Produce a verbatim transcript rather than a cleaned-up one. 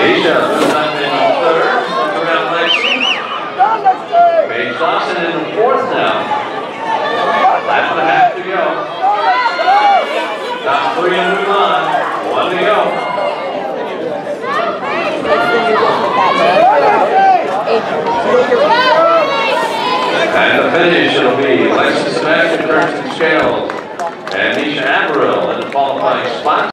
Asia moves up in third, around Lexi. Paige Dawson in the fourth now. Lap and a half to go. Top three and move on. One to go. And the finish, it'll be Lexi Sebastian, Kirsten Scales, and Nisha Averill in the qualifying spot.